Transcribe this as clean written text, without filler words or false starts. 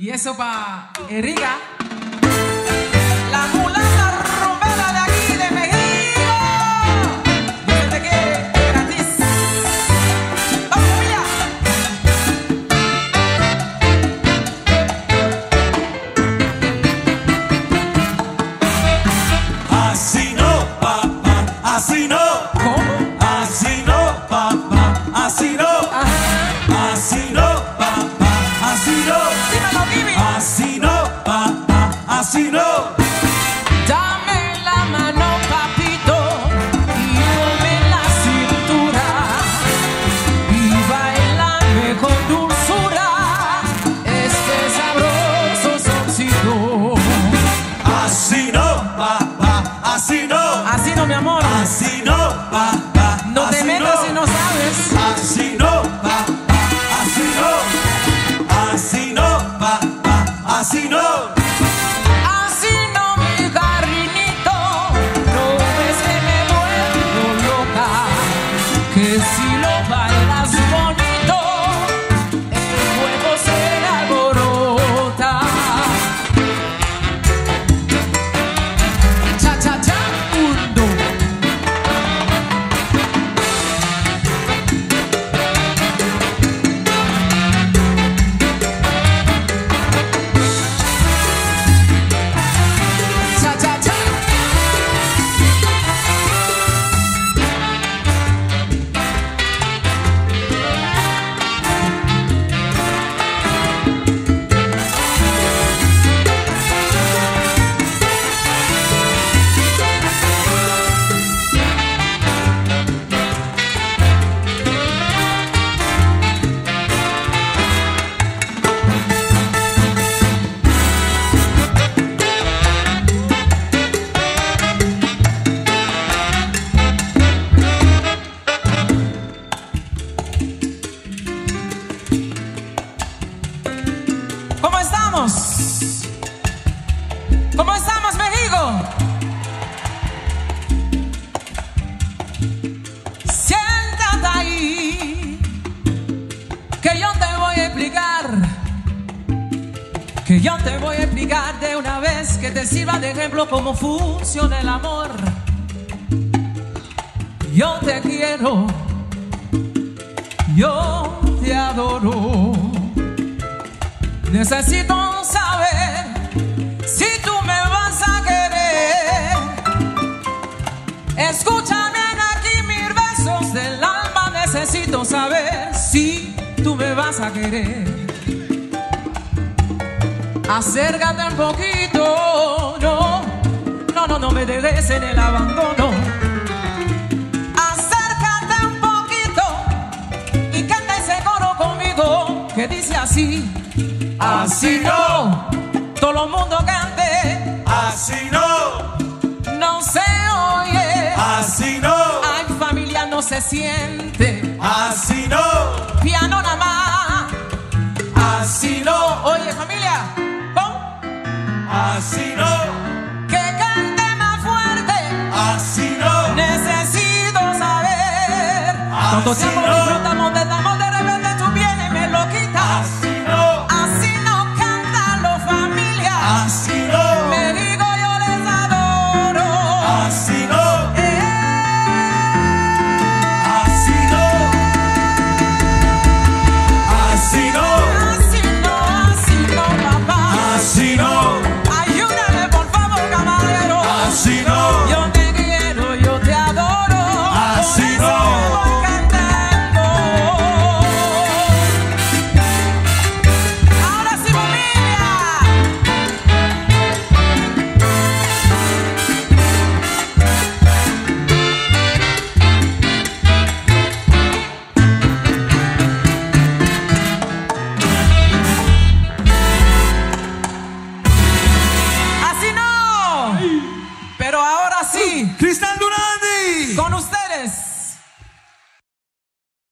Y eso pa' Erika, la mulata rumbera de aquí de México. No se te quede gratis. ¡Vamos, familia! Así no, papá, así no. ¿Cómo? Así no, papá, así no. Ajá. Así no, papá, así no. Dímelo, Kimi. Así no, papá, así no. Dame la mano, papito, y dame la cintura, y bailame con dulzura este sabroso soncito. Así no, papá, así no. Así no, mi amor. Así no, papá, No te así metas si no sabes. Así no, papá, así no. Así no, papá, así no. Así no, mi cariñito, no ves que me vuelvo loca, que si lo bailas bonito, el fuego se alborota. Cha, cha, cha, uno. Cha, cha, cha. ¿Cómo estamos? ¿Cómo estamos, México? Siéntate ahí, que yo te voy a explicar, que yo te voy a explicar de una vez, que te sirva de ejemplo cómo funciona el amor. Yo te quiero, yo te adoro. Necesito saber si tú me vas a querer. Escúchame aquí mis besos del alma. Necesito saber si tú me vas a querer. Acércate un poquito, no me dejes en el abandono. Acércate un poquito y canta ese coro conmigo que dice así. Así no, todo el mundo cante. Así no, No se oye. así no. Ay, familia, no se siente. Así no, Piano nada más. así no. Oye, familia, pon. Así no, Que cante más fuerte. así no. Necesito saber Así cuánto tiempo no. disfrutamos de